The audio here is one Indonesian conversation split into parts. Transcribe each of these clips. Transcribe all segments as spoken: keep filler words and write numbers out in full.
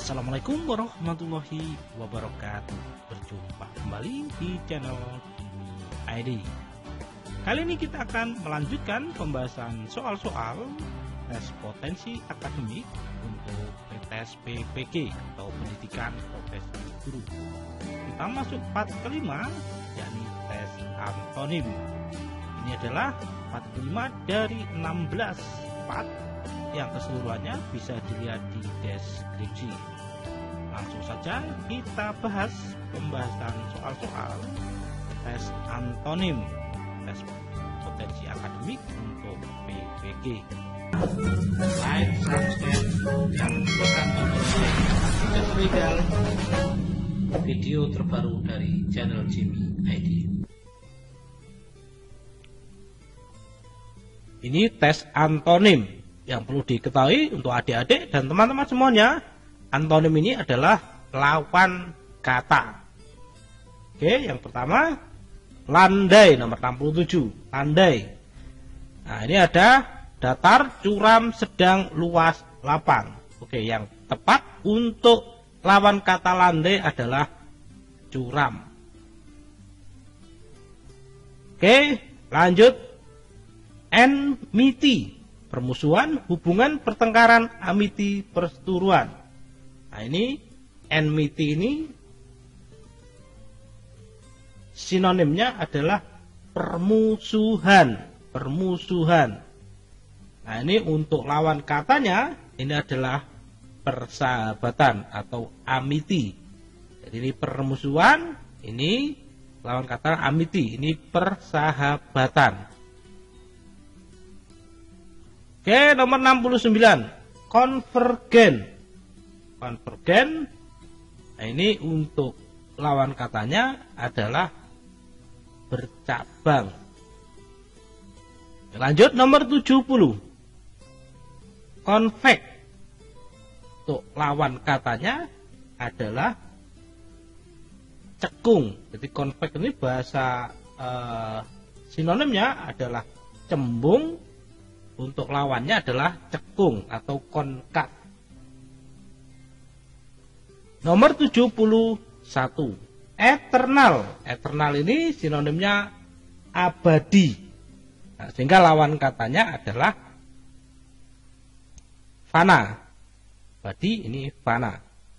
Assalamualaikum warahmatullahi wabarakatuh. Berjumpa kembali di channel I D. Kali ini kita akan melanjutkan pembahasan soal-soal tes potensi akademik untuk tes P P G atau Pendidikan Profesi Guru. Kita masuk part kelima, yakni tes antonim. Ini adalah part kelima dari enam belas part yang keseluruhannya bisa dilihat di deskripsi. Langsung saja kita bahas pembahasan soal-soal tes antonim, tes potensi akademik untuk P P G. Like, subscribe, dan tekan tombol share jika legal video terbaru dari channel Jimmy I D. Ini tes antonim. Yang perlu diketahui untuk adik-adik dan teman-teman semuanya, antonim ini adalah lawan kata. Oke, yang pertama landai, nomor enam puluh tujuh, landai. Nah, ini ada datar, curam, sedang, luas, lapang. Oke, yang tepat untuk lawan kata landai adalah curam. Oke, lanjut. Enmity, permusuhan, hubungan, pertengkaran, amity, perseteruan. Nah, ini enmity ini sinonimnya adalah permusuhan, permusuhan. Nah, ini untuk lawan katanya ini adalah persahabatan atau amity. Jadi ini permusuhan, ini lawan kata amity, ini persahabatan. Oke, nomor enam puluh sembilan, konvergen. Konvergen, nah ini untuk lawan katanya adalah bercabang. Lanjut, nomor tujuh puluh, konveks. Untuk lawan katanya adalah cekung. Jadi konveks ini bahasa eh, sinonimnya adalah cembung. Untuk lawannya adalah cekung atau konkav. Nomor tujuh puluh satu, eternal. Eternal ini sinonimnya abadi. Nah, sehingga lawan katanya adalah fana. Abadi ini fana.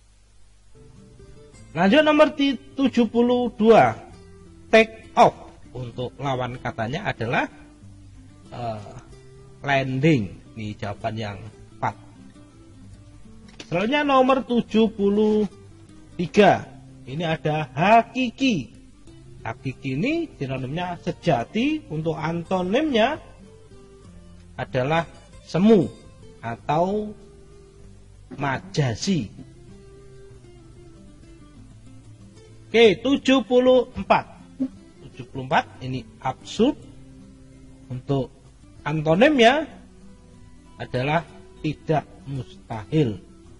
Lanjut, nomor tujuh puluh dua, take off. Untuk lawan katanya adalah uh, landing. Ini jawaban yang tepat. Selanjutnya nomor tujuh puluh tiga. Ini ada hakiki. Hakiki ini sinonimnya sejati. Untuk antonimnya adalah semu atau majasi. Oke, tujuh puluh empat. tujuh puluh empat ini absurd. Untuk antonimnya adalah tidak mustahil.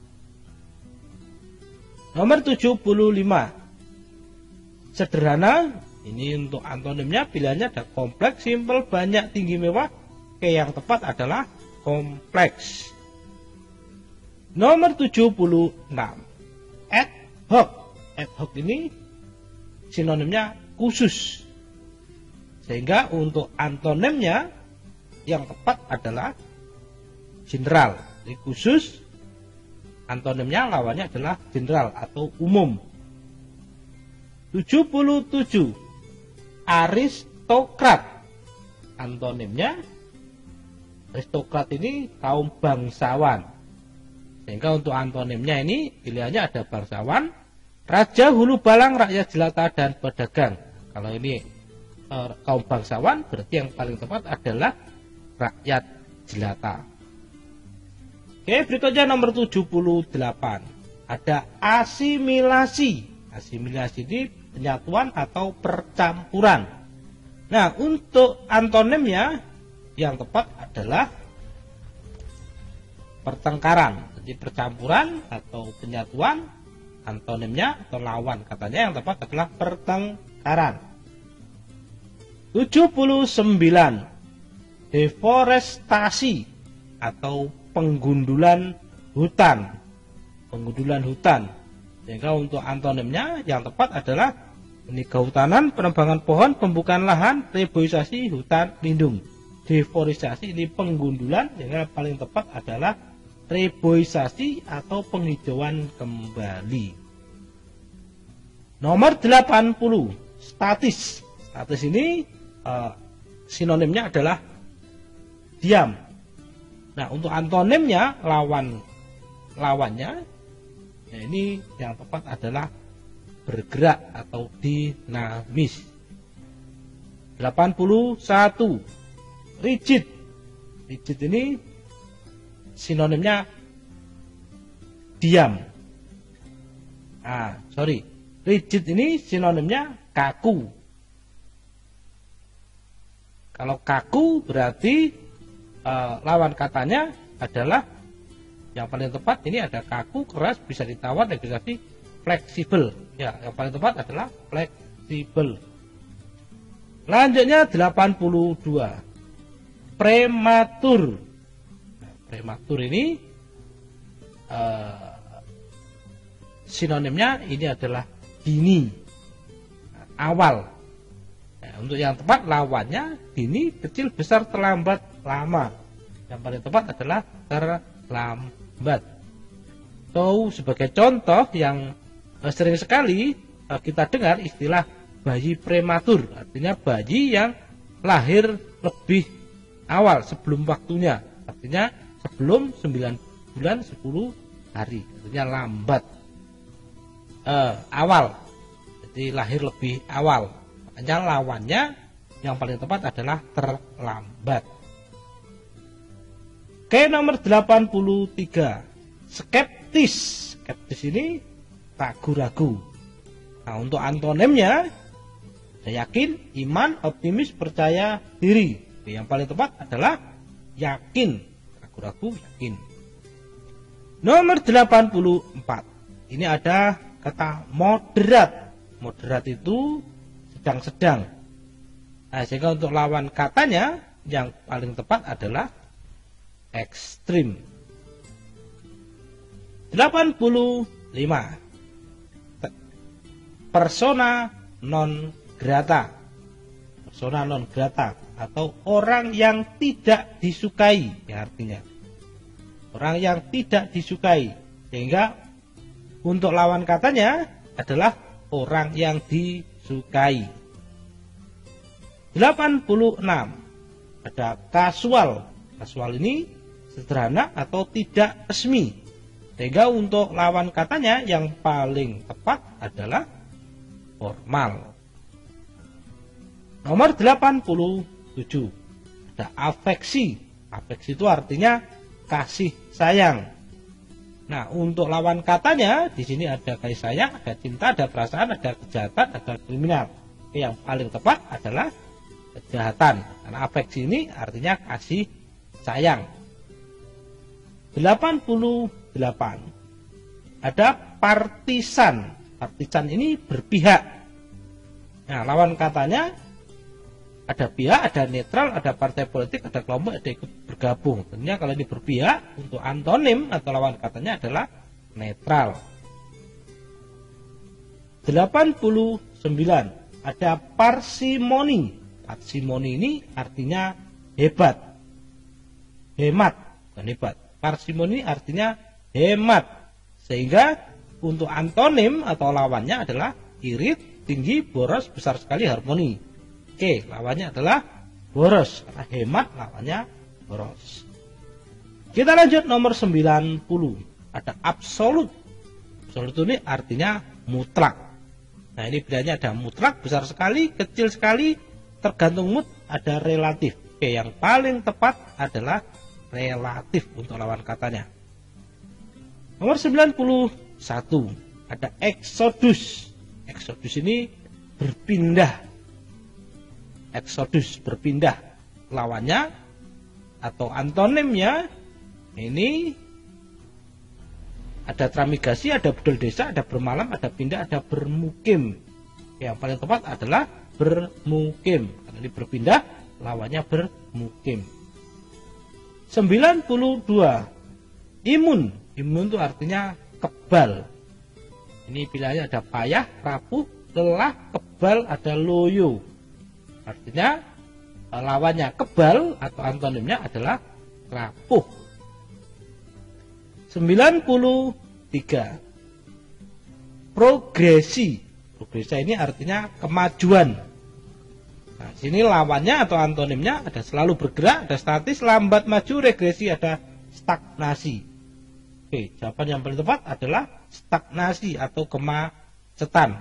Nomor tujuh puluh lima, sederhana. Ini untuk antonimnya pilihannya ada kompleks, simpel, banyak, tinggi, mewah. Oke, yang tepat adalah kompleks. Nomor tujuh puluh enam, ad hoc. Ad hoc ini sinonimnya khusus. Sehingga untuk antonimnya yang tepat adalah general. Jadi khusus, antonimnya lawannya adalah general atau umum. tujuh puluh tujuh, aristokrat. Antonimnya aristokrat ini kaum bangsawan. Sehingga untuk antonimnya ini pilihannya ada bangsawan, raja, hulu balang, rakyat jelata, dan pedagang. Kalau ini eh, kaum bangsawan, berarti yang paling tepat adalah rakyat jelata. Oke, berikutnya nomor tujuh puluh delapan. Ada asimilasi. Asimilasi ini penyatuan atau percampuran. Nah, untuk antonimnya yang tepat adalah pertengkaran. Jadi percampuran atau penyatuan, antonimnya atau lawan katanya yang tepat adalah pertengkaran. tujuh puluh sembilan. Deforestasi atau penggundulan hutan. penggundulan hutan. Sehingga untuk antonimnya yang tepat adalah ini kehutanan, penebangan pohon, pembukaan lahan, reboisasi, hutan lindung. Deforestasi ini penggundulan, sehingga paling tepat adalah reboisasi atau penghijauan kembali. Nomor delapan puluh, statis. Statis ini uh, sinonimnya adalah diam. Nah, untuk antonimnya lawan lawannya, nah ini yang tepat adalah bergerak atau dinamis. delapan puluh satu, rigid. Rigid ini sinonimnya diam. Ah, sorry. Rigid ini sinonimnya kaku. Kalau kaku berarti uh, lawan katanya adalah yang paling tepat ini ada kaku, keras, bisa ditawar, negosiasi, fleksibel. Ya, yang paling tepat adalah fleksibel. Lanjutnya delapan puluh dua. Prematur. Nah, prematur ini uh, sinonimnya ini adalah dini, awal. Nah, untuk yang tepat lawannya dini, kecil, besar, terlambat, lama. Yang paling tepat adalah terlambat. So, sebagai contoh yang sering sekali kita dengar istilah bayi prematur, artinya bayi yang lahir lebih awal, sebelum waktunya, artinya sebelum sembilan bulan sepuluh hari, artinya lambat, eh, awal, jadi lahir lebih awal. Makanya lawannya yang paling tepat adalah terlambat. Oke, nomor delapan puluh tiga, skeptis. Skeptis ini ragu-ragu. Nah, untuk antonimnya saya yakin, iman, optimis, percaya diri. Yang paling tepat adalah yakin. Ragu-ragu, yakin. Nomor delapan puluh empat. Ini ada kata moderat. Moderat itu sedang-sedang. Nah, sehingga untuk lawan katanya yang paling tepat adalah ekstrim. delapan puluh lima. Persona non grata. Persona non grata atau orang yang tidak disukai, ya artinya orang yang tidak disukai, sehingga untuk lawan katanya adalah orang yang disukai. delapan puluh enam. Ada kasual. Kasual ini sederhana atau tidak resmi, sehingga untuk lawan katanya yang paling tepat adalah formal. Nomor delapan puluh tujuh. Ada afeksi. Afeksi itu artinya kasih sayang. Nah, untuk lawan katanya di sini ada kasih sayang, ada cinta, ada perasaan, ada kejahatan, ada kriminal. Yang paling tepat adalah kejahatan. Karena afeksi ini artinya kasih sayang. delapan puluh delapan. Ada partisan. Partisan ini berpihak. Nah, lawan katanya ada pihak, ada netral, ada partai politik, ada kelompok, ada ikut bergabung. Tentunya kalau ini berpihak, untuk antonim atau lawan katanya adalah netral. delapan puluh sembilan. Ada parsimoni. Parsimoni ini artinya hebat. Hemat, bukan hebat. Parsimoni artinya hemat. Sehingga untuk antonim atau lawannya adalah irit, tinggi, boros, besar sekali, harmoni. Oke, lawannya adalah boros. Karena hemat, lawannya boros. Kita lanjut nomor sembilan puluh. Ada absolut. Absolut ini artinya mutlak. Nah, ini bedanya ada mutlak, besar sekali, kecil sekali, tergantung mood, ada relatif. Oke, yang paling tepat adalah relatif untuk lawan katanya. Nomor sembilan puluh satu. Ada eksodus. Eksodus ini berpindah. Eksodus berpindah. Lawannya atau antonimnya ini ada tramigasi, ada budal desa, ada bermalam, ada pindah, ada bermukim. Yang paling tepat adalah bermukim. Karena ini berpindah, lawannya bermukim. sembilan puluh dua. Imun. Imun itu artinya kebal. Ini pilihannya ada payah, rapuh, lelah, kebal, ada loyo. Artinya lawannya kebal atau antonimnya adalah rapuh. sembilan puluh tiga. Progresi. Progresi ini artinya kemajuan. Nah, sini lawannya atau antonimnya ada selalu bergerak, ada statis, lambat maju, regresi, ada stagnasi. Oke, jawaban yang paling tepat adalah stagnasi atau kemacetan.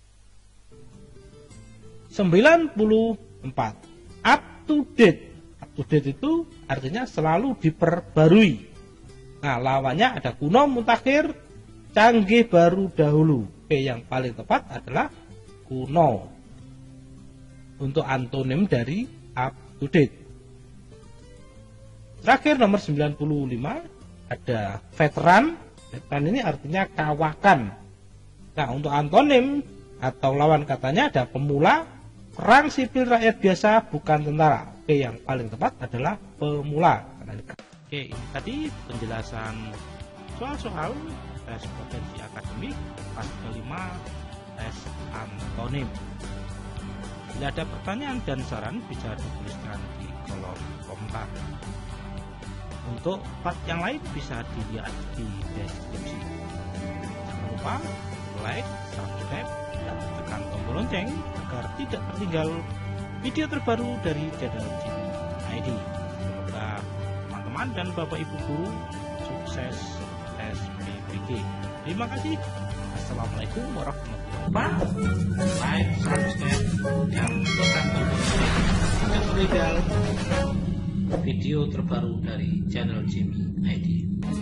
sembilan puluh empat. Up to date. Up to date itu artinya selalu diperbarui. Nah, lawannya ada kuno, mutakhir, canggih, baru, dahulu. Oke, yang paling tepat adalah kuno. Untuk antonim dari up to date. Terakhir nomor sembilan puluh lima ada veteran. Veteran ini artinya kawakan. Nah, untuk antonim atau lawan katanya ada pemula, perang sipil rakyat biasa, bukan tentara. Oke, yang paling tepat adalah pemula. Oke, ini tadi penjelasan soal-soal tes potensi akademik kelas kelima tes antonim. Bila ada pertanyaan dan saran bisa dituliskan di kolom komentar. Untuk part yang lain bisa dilihat di deskripsi. Jangan lupa like, subscribe, dan tekan tombol lonceng agar tidak tertinggal video terbaru dari channel Jimmy I D. Semoga teman-teman dan Bapak Ibu guru sukses tes P P G. Terima kasih. Assalamualaikum warahmatullahi wabarakatuh. Like, subscribe, dan tekan tombol lonceng untuk melihat video terbaru dari channel Jimmy I D.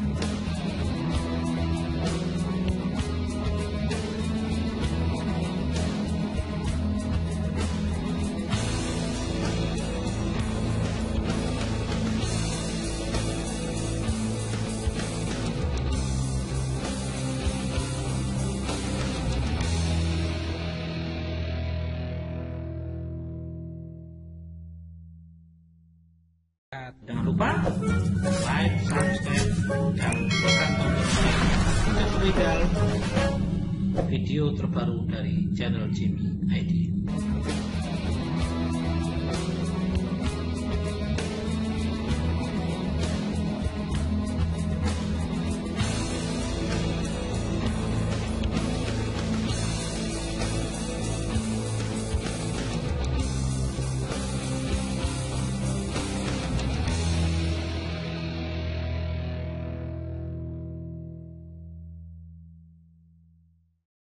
Jangan lupa like, subscribe, dan tekan tombol lonceng untuk melihat video terbaru dari channel Jimmy I D.